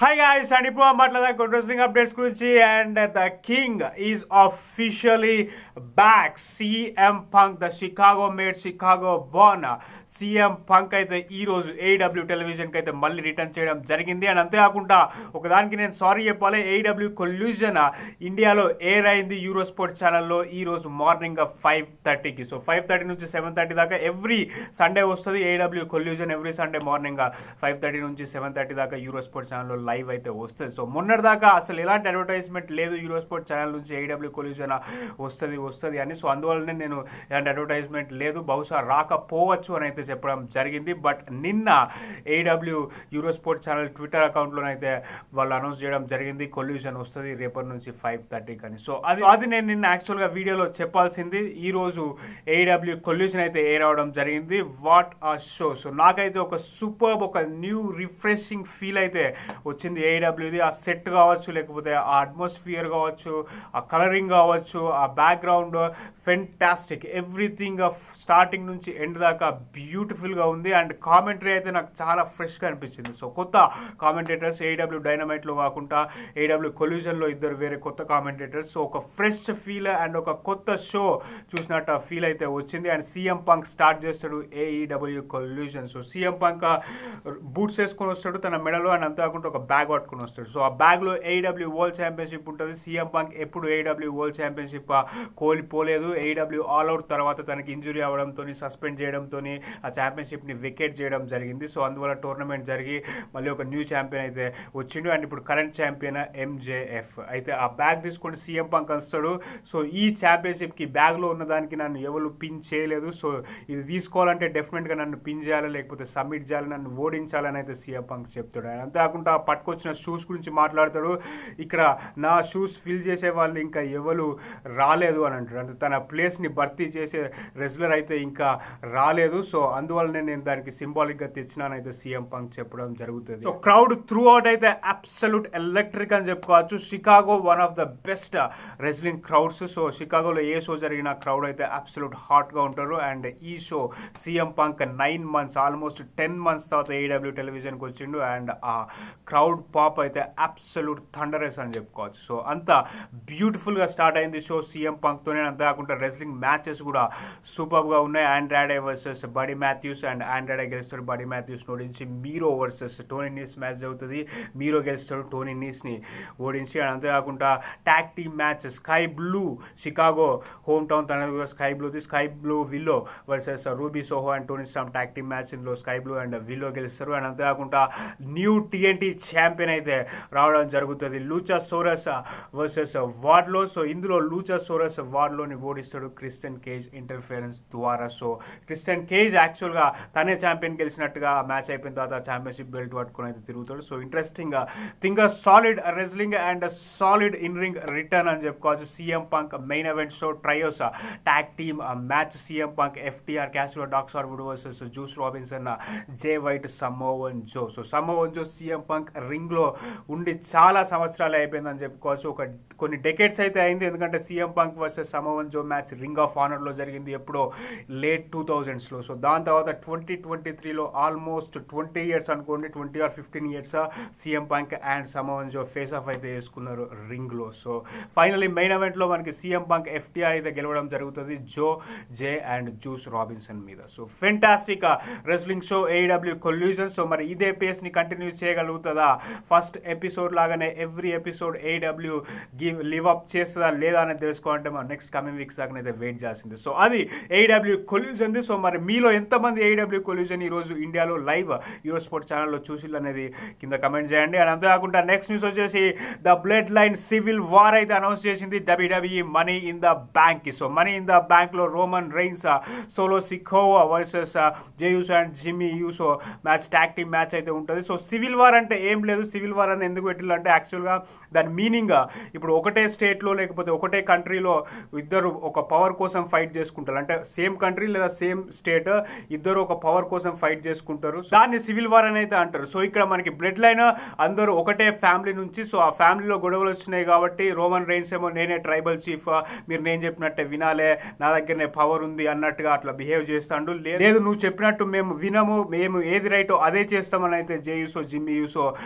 Hi guys, and ఇప్పుడు మాట్లాడదాం కొన్ని రెస్లింగ్ అప్డేట్స్ గురించి. And the king is officially back. CM Punk, the Chicago made Chicago born CM Punk అయితే ఈ రోజు ఏడబ్ల్యూ టెలివిజన్కి అయితే మళ్ళీ రిటర్న్ చేయడం జరిగింది. అండ్ అంతేకాకుండా ఒకదానికి నేను సారీ చెప్పాలి, ఏడబ్ల్యూ కొల్యూజన్ ఇండియాలో ఎయిర్ అయింది యూరో స్పోర్ట్స్ ఛానల్లో ఈ రోజు మార్నింగ్ 5:30కి. సో 5:30 నుంచి 7:30 దాకా ఎవ్రీ సండే వస్తుంది AEW Collision. Every Sunday morning 5:30 నుంచి 7:30 దాకా యూరో స్పోర్ట్స్ ఛానల్లో లైవ్ అయితే వస్తుంది. సో మొన్నటి దాకా అసలు ఎలాంటి అడ్వర్టైజ్మెంట్ లేదు యూరో స్పోర్ట్స్ ఛానల్ నుంచి ఏడబ్ల్యూ కొల్యూజన్ వస్తుంది అని. సో అందువల్లనే నేను ఎలాంటి అడ్వర్టైజ్మెంట్ లేదు, బహుశా రాకపోవచ్చు అని అయితే చెప్పడం జరిగింది. బట్ నిన్న AEW Euro Sports channel Twitter అకౌంట్లోనైతే వాళ్ళు అనౌన్స్ చేయడం జరిగింది కొల్యూజన్ వస్తుంది రేపటి నుంచి 5:30 అని. సో అది నేను నిన్న యాక్చువల్గా వీడియోలో చెప్పాల్సింది. ఈ రోజు ఏడబ్ల్యూ కొల్యూజన్ అయితే ఎయిర్ అవడం జరిగింది. వాట్ ఆ షో. సో నాకైతే ఒక సూపర్, ఒక న్యూ రిఫ్రెషింగ్ ఫీల్ అయితే వచ్చింది ఏడబ్ల్యూది. ఆ సెట్ కావచ్చు, లేకపోతే ఆ అట్మాస్ఫియర్ కావచ్చు, ఆ కలరింగ్ కావచ్చు, ఆ బ్యాక్గ్రౌండ్ ఫెంటాస్టిక్. ఎవ్రీథింగ్ స్టార్టింగ్ నుంచి ఎండ్ దాకా బ్యూటిఫుల్గా ఉంది. అండ్ కామెంటరీ అయితే నాకు చాలా ఫ్రెష్గా అనిపించింది. సో కొత్త కామెంటేటర్స్ ఏడబ్ల్యూ డైనమైట్లో కాకుండా ఏడబ్ల్యూ కొల్యూజన్లో ఇద్దరు వేరే కొత్త కామెంటేటర్స్. సో ఒక ఫ్రెష్ ఫీల్ అండ్ ఒక కొత్త షో చూసినట్టు ఫీల్ అయితే వచ్చింది. అండ్ సీఎం పంక్ స్టార్ట్ చేస్తాడు AEW Collision. So CM Punk boots వేసుకొని వస్తాడు తన మెడలో, అండ్ అంతేకాకుండా ఒక బ్యాగ్ పట్టుకుని వస్తాడు. సో ఆ బ్యాగ్లో ఏడబ్ల్యూ వరల్డ్ ఛాంపియన్షిప్ ఉంటుంది. సీఎం పంక్ ఎప్పుడు ఏడబ్ల్యూ వరల్డ్ ఛాంపియన్షిప్ కోల్పోలేదు. ఏడబ్ల్యూ ఆల్ అవుట్ తర్వాత తనకి ఇంజురీ అవ్వడంతో, సస్పెండ్ చేయడంతో ఆ ఛాంపియన్షిప్ని వికెట్ చేయడం జరిగింది. సో అందువల్ల టోర్నమెంట్ జరిగి మళ్ళీ ఒక న్యూ ఛాంపియన్ అయితే వచ్చిండు. అండ్ ఇప్పుడు కరెంట్ ఛాంపియన్ ఎంజేఎఫ్ అయితే ఆ బ్యాగ్ తీసుకొని సీఎం పంక్ వస్తాడు. సో ఈ ఛాంపియన్షిప్కి బ్యాగ్లో ఉన్నదానికి నన్ను ఎవరు పిన్ చేయలేదు. సో ఇది తీసుకోవాలంటే డెఫినెట్గా నన్ను పిన్ చేయాలి, లేకపోతే సబ్మిట్ చేయాలి, నన్ను ఓడించాలని అయితే సీఎం పంక్ చెప్తాడు. అంతేకాకుండా పట్టుకొచ్చిన షూస్ గురించి మాట్లాడతాడు. ఇక్కడ నా షూస్ ఫిల్ చేసే వాళ్ళు ఇంకా ఎవరు రాలేదు అని అంటాడు. అంటే తన ప్లేస్ని భర్తీ చేసే రెజ్లర్ అయితే ఇంకా రాలేదు. సో అందువల్లనే నేను దానికి సింబాలిక్గా తెచ్చినానైతే సీఎం పంక్ చెప్పడం జరుగుతుంది. సో క్రౌడ్ త్రూ అవుట్ అయితే అబ్సల్యూట్ ఎలక్ట్రిక్ అని చెప్పుకోవచ్చు. Chicago one of the best wrestling crowds. So షికాగోలో ఏ షో జరిగిన క్రౌడ్ అయితే అబ్సల్యూట్ హాట్గా ఉంటారు. అండ్ ఈ show CM Punk 9 months, almost 10 months తర్వాత ఏడబ్ల్యూ టెలివిజన్కి వచ్చిండు. అండ్ ఆ క్రౌడ్ పాప్ అయితే అబ్సల్యూట్ థండరస్ అని చెప్పుకోవచ్చు. సో అంత బ్యూటిఫుల్గా స్టార్ట్ అయింది షో సీఎం పంక్తోనే. అంతేకాకుండా రెజ్లింగ్ మ్యాచెస్ కూడా సూపర్గా ఉన్నాయి. Andrade versus Buddy Matthews, and Andrade గెలుస్తాడు బడీ మాథ్యూస్ ఓడించి. Miro versus Tony Nese match జరుగుతుంది. మీరో గెలుస్తాడు టోనీ నీస్ని ఓడించి. అండ్ అంతేకాకుండా tag team match Skye Blue, Chicago home town తన Skye Blue Willow versus Ruby Soho and Toni Storm tag team match. ఇందులో Skye Blue and Willow గెలుస్తారు. And అంతేకాకుండా new TNT champion అయితే రావడం జరుగుతుంది, Luchasaurus versus Wardlow. So ఇందులో లూచా Soros వార్డ్లోని ఓడిస్తాడు Christian Cage interference ద్వారా. సో క్రిస్టియన్ కేజ్ యాక్చువల్గా తనే ఛాంపియన్ గెలిచినట్టుగా మ్యాచ్ అయిపోయిన తర్వాత ఛాంపియన్షిప్ బెల్ట్ పట్టుకొని అయితే తిరుగుతాడు. So interesting thing, solid wrestling and solid in ring return అని చెప్పుకోవచ్చు. CM Punk main event show trios tag team match. CM Punk FTR క్యాసియో డాక్స్ వుడ్ versus Juice Robinson, Jay White, Samoan Joe. So Samoan Joe CM Punk రింగ్లో ఉండి చాలా సంవత్సరాలు అయిపోయిందని చెప్పుకోవచ్చు. కొన్ని డెకేడ్స్ అయితే అయింది, ఎందుకంటే CM Punk versus Samoan Joe match ring of ఆనర్లో జరిగింది ఎప్పుడో లేట్ 2000sలో. సో దాని తర్వాత 2023లో ఆల్మోస్ట్ 20 years అనుకోండి, 20 or 15 years CM Punk and Samoan Joe face off అయితే వేసుకున్నారు రింగ్లో. సో ఫైనలీ మెయిన్ ఈవెంట్లో మనకి సీఎం పంక్ FTR అయితే గెలవడం జరుగుతుంది Joe, Jay and Juice Robinson మీద. So fantastic wrestling show AEW Collision. So మరి ఇదే పేస్ని కంటిన్యూ చేయగలుగుతుందా? ఫస్ట్ ఎపిసోడ్ లాగానే every episode AEW live up చేస్తుందా లేదా అనేది తెలుసుకోవాలంటే మనం నెక్స్ట్ కమింగ్ వీక్స్ దాకా అయితే వెయిట్ చేసింది. సో అది ఏడబ్ల్యూ కొల్యూజన్. సో మరి మీలో ఎంతమంది ఏడబ్ల్యూ కొల్యూజన్ ఈరోజు ఇండియాలో లైవ్ యూరో స్పోర్ట్స్ ఛానల్లో చూసిల్ అనేది కింద కమెంట్ చేయండి. అండ్ అంతేకాకుండా నెక్స్ట్ న్యూస్ వచ్చేసి the bloodline civil war అయితే అనౌన్స్ చేసింది WWE money in the bank. So money in the బ్యాంక్లో Roman Reigns, Solo Sikoa versus Jey Uso and Jimmy Uso match, tag team match అయితే ఉంటుంది. So civil war అంటే ఏం లేదు. Civil war అని ఎందుకు పెట్టాలంటే యాక్చువల్గా దాని మీనింగ్ ఇప్పుడు ఒకటే స్టేట్లో లేకపోతే ఒకటే కంట్రీలో ఇద్దరు ఒక పవర్ కోసం ఫైట్ చేసుకుంటారు. అంటే సేమ్ కంట్రీ లేదా సేమ్ స్టేట్ ఇద్దరు ఒక పవర్ కోసం ఫైట్ చేసుకుంటారు. దాన్ని సివిల్ వార్ అని అయితే అంటారు. సో ఇక్కడ మనకి బ్లడ్ లైన్ అందరూ ఒకటే ఫ్యామిలీ నుంచి. సో ఆ ఫ్యామిలీలో గొడవలు వచ్చినాయి కాబట్టి రోమన్ రైన్స్ ఏమో నేనే ట్రైబల్ చీఫ్, మీరు నేను చెప్పినట్టే వినాలే, నా దగ్గరనే పవర్ ఉంది అన్నట్టుగా అట్లా బిహేవ్ చేస్తాడు. లేదు నువ్వు చెప్పినట్టు మేము వినము, మేము ఏది రైటో అదే చేస్తామని అయితే జే యూసో జిమ్మీ యూసో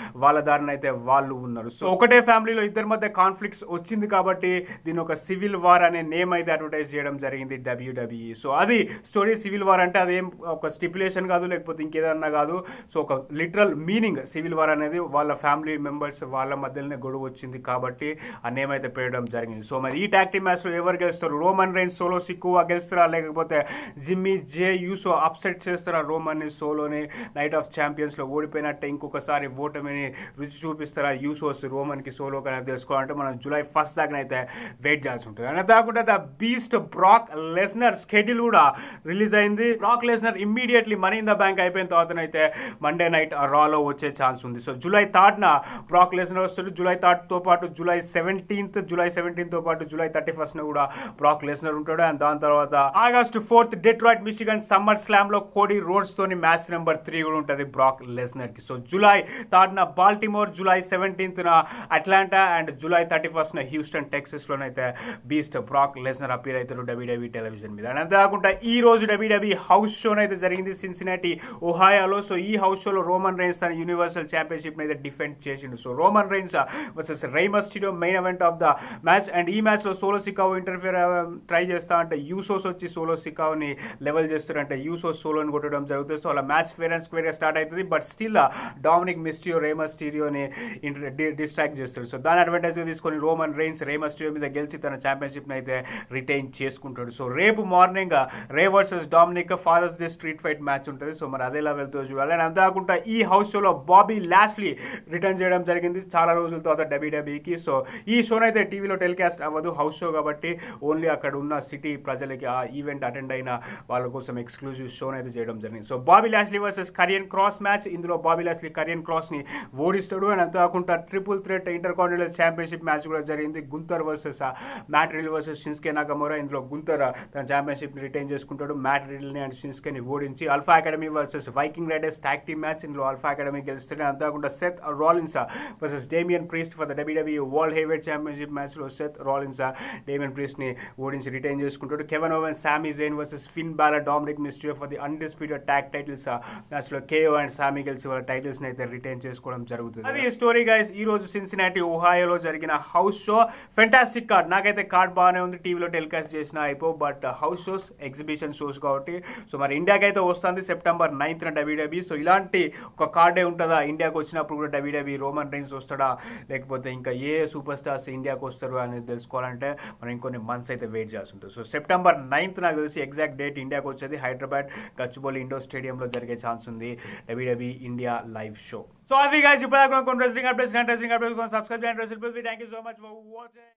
వాళ్ళ దారిన అయితే వాళ్ళు ఉన్నారు. సో ఒకటే ఫ్యామిలీలో ఇద్దరి మధ్య కాన్ఫ్లిక్ట్స్ వచ్చింది కాబట్టి దీని ఒక సివిల్ వార్ అనే నేమ్ అయితే అడ్వర్టైజ్ చేయడం జరిగింది WWE. సో అది స్టోరీ. సివిల్ వార్ అంటే అదేం ఒక స్టిపులేషన్ కాదు, లేకపోతే ఇంకేదన్నా కాదు. సో ఒక లిటరల్ మీనింగ్ సివిల్ వార్ అనేది వాళ్ళ ఫ్యామిలీ మెంబర్స్ వాళ్ళ మధ్యలోనే గొడవ వచ్చింది కాబట్టి ఆ నేమ్ అయితే పెట్టడం జరిగింది. సో మరి ఈ టాగ్ టీమ్ మ్యాచ్ లో ఎవరు గెలుస్తారు? రోమన్ రైన్స్ సోలో సిక్కువా గెలుస్తారా, లేకపోతే జిమ్మీ జే యూసో అప్సెట్ చేస్తారా రోమన్ ని సోలోని? నైట్ ఆఫ్ ఛాంపియన్స్ లో ఓడిపోయినట్టే ఇంకొకసారి ఓటమిని రుచి చూపిస్తారా యూసోస్ రోమన్ కి సోలో కనుక తెలుసుకోవాలంటే మనం జూలై 1 దాకా అయితే వెయిట్ చేయాల్సి ఉంటుంది. అని కాకుండా the beast Brock Lesnar schedule కూడా రిలీజ్ అయింది. Brock Lesnar immediately money in the bank అయిపోయిన తర్వాతనైతే మండే నైట్ రాలో వచ్చే ఛాన్స్ ఉంది. సో జూలై 3న బ్రాక్ లెస్నర్ వస్తాడు. జూలై 3తో పాటు జూలై 17తో పాటు జూలై 31న కూడా బ్రాక్ లెస్నర్ ఉంటాడు. అండ్ దాని తర్వాత August 4th Detroit Michigan SummerSlam లో కోడీ రోడ్స్ తోని మ్యాచ్ నెంబర్ 3 కూడా ఉంటుంది బ్రాక్ లెస్నర్ కి. సో జూలై 3న బాల్టిమోర్, జూలై 17న అట్లాంటా అండ్ జూలై 31న హ్యూస్టన్ టెక్సస్ లోనైతే బీస్ట్ బ్రాక్ లెస్నర్ అపీర్ అవుతారు WWE టెలివిజన్ మీద. అంతేకాకుండా ఈ రోజు WWE హౌస్ షో అయితే జరిగింది సిన్సినాటి ఒహాయోలో. సో ఈ హౌస్ షోలో రోమన్ రైన్స్ తన యూనివర్సల్ ఛాంపియన్షిప్ అయితే డిఫెండ్ చేసిండు. సో రోమన్ రైన్స్ వర్సెస్ రేయ్ Mysterio main event of the match. And ఈ మ్యాచ్ లో సోలో సికావ్ ఇంటర్ఫియర్ ట్రై చేస్తా అంటే యూసోస్ వచ్చి సోలో సికావ్ ని లెవెల్ చేస్తారంటే యూసోస్ సోలోని కొట్టడం జరుగుతుంది. సో అలా మ్యాచ్ ఫేర్ అండ్ స్క్వేర్ గా స్టార్ట్ అవుతుంది. But still Dominik Mysterio Rey మిస్టీరియోని డిస్ట్రాక్ట్ చేస్తాడు. సో దాని అడ్వాంటేజ్ తీసుకొని రోమన్ రైన్స్ రేయ్ మిస్టీరియో మీద గెలిచి తన ఛాంపియన్షిప్ అయితే రిటైన్ చేసుకుంటాడు. సో రేపు morning Rey versus Dominik Father's Day street fight match ఉంటుంది. సో మరి అదేలా వెళ్తూ చూడాలి. అండ్ అంతేకాకుండా ఈ హౌస్ షోలో బాబీ లాస్లీ రిటర్న్ చేయడం జరిగింది చాలా రోజుల తర్వాత WWEకి. సో ఈ షోనైతే టీవీలో టెలికాస్ట్ అవ్వదు, హౌస్ షో కాబట్టి ఓన్లీ అక్కడ ఉన్న సిటీ ప్రజలకి ఆ ఈవెంట్ అటెండ్ అయిన వాళ్ళ కోసం ఎక్స్క్లూజివ్ షోని అయితే చేయడం జరిగింది. So Bobby Lashley versus Karrion Kross match. ఇందులో బాబీ లాస్లీ కరియన్ క్రాస్ ని ఓడిస్తాడు. అండ్ అంతేకాకుండా triple threat Intercontinental championship match కూడా జరిగింది. Gunther versus Matt Riddle versus Shinsuke Nakamura. ఇందులో గుంతర్ తన ఛాంపియన్షిప్ ని రిటైన్ చేసుకుంటాడు మ్యాట్ రిడిల్ ని అండ్ షిన్స్కే ని ఓడించి. Alpha Academy versus Viking Raiders tag team match. ఇందులో అల్ఫా అకాడమీ గెలుస్తాడు. అంతేకాకుండా Seth Rollins versus Damian Priest for the WWE world heavyweight championship match లో సెత్ రాలిన్స్ డేమియన్ ప్రీస్ట్ ని ఓడించి రిటైన్ చేసుకుంటాడు. Kevin Owens Sami Zayn versus Finn Balor Dominik Mysterio for the undisputed tag titles match లో KO and Sami గెలిచి వాళ్ళ titles ని అయితే retain చేసుకోవడం జరుగుతుంది. అది స్టోరీ గైస్. ఈ రోజు సిన్సినాటి ఒహాయోలో జరిగిన హౌస్ షో. Fantastic card. నాకైతే కార్డ్ బాగానే ఉంది. టీవీలో టెలికాస్ట్ చేసిన అయిపో. But house shows exhibition shows కాబట్టి సో మరి ఇండియాకి అయితే వస్తుంది సెప్టెంబర్ 9న WWE. సో ఇలాంటి ఒక కార్డే ఉంటుందా ఇండియాకి వచ్చినప్పుడు కూడా WWE? రోమన్ రైన్స్ వస్తాడా, లేకపోతే ఇంకా ఏ సూపర్ స్టార్స్ ఇండియాకి వస్తారు అనేది తెలుసుకోవాలంటే మనం ఇంకొన్ని మంత్స్ అయితే వెయిట్ చేయాల్సి ఉంటుంది. సో సెప్టెంబర్ 9th నాకు తెలిసి ఎగ్జాక్ట్ డేట్ ఇండియాకి వచ్చేది హైదరాబాద్ గచ్చిబౌలి ఇండోర్ స్టేడియంలో జరిగే ఛాన్స్ ఉంది WWE India live show. So అది గైస్ ఇప్పుడు కొన్ని రెస్లింగ్ అప్డేట్స్ సబ్స్క్రైబ్ చేయండి. Thank you so much for watching.